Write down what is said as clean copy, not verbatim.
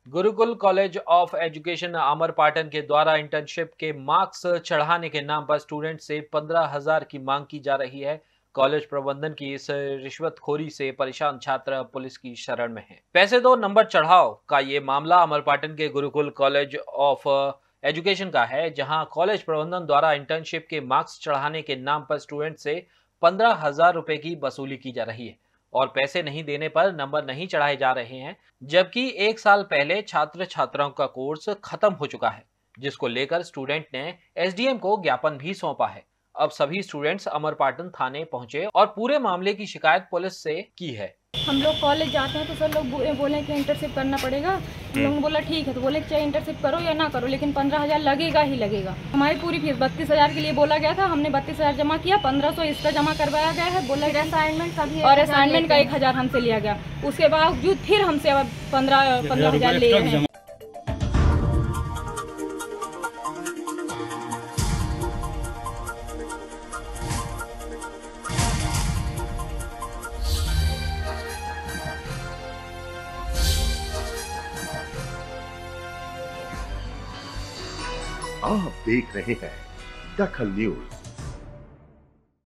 Gurukul college of education Amarpatan के द्वारा internship के मार्क्स चढ़ाने के नाम पर स्टूडेंट से 15,000 की मांग की जा रही है। कॉलेज प्रबंधन की इस रिश्वतखोरी से परेशान छात्र पुलिस की शरण में है। पैसे दो नंबर चढ़ाओ का ये मामला अमरपाटन के गुरुकुल कॉलेज ऑफ एजुकेशन का है, जहां कॉलेज प्रबंधन द्वारा इंटर्नशिप के मार्क्स चढ़ाने के नाम पर स्टूडेंट से 15,000 रुपए की वसूली की जा रही है और पैसे नहीं देने पर नंबर नहीं चढ़ाए जा रहे हैं। जबकि 1 साल पहले छात्र छात्राओं का कोर्स खत्म हो चुका है, जिसको लेकर स्टूडेंट ने एसडीएम को ज्ञापन भी सौंपा है। अब सभी स्टूडेंट्स अमरपाटन थाने पहुंचे और पूरे मामले की शिकायत पुलिस से की है। हम लोग कॉलेज जाते हैं तो सर लोग बोले कि इंटर्नशिप करना पड़ेगा। हम लोगों ने बोला ठीक है, तो बोले चाहे इंटर्नशिप करो या ना करो, लेकिन 15,000 लगेगा ही लगेगा। हमारी पूरी फीस 32,000 के लिए बोला गया था, हमने 32,000 जमा किया, 1,500 इसका जमा करवाया गया है, बोला असाइनमेंट का भी, और असाइनमेंट का 1,000 हमसे लिया गया। उसके बावजूद फिर हमसे अब 15,000 ले हैं। आप देख रहे हैं दखल न्यूज।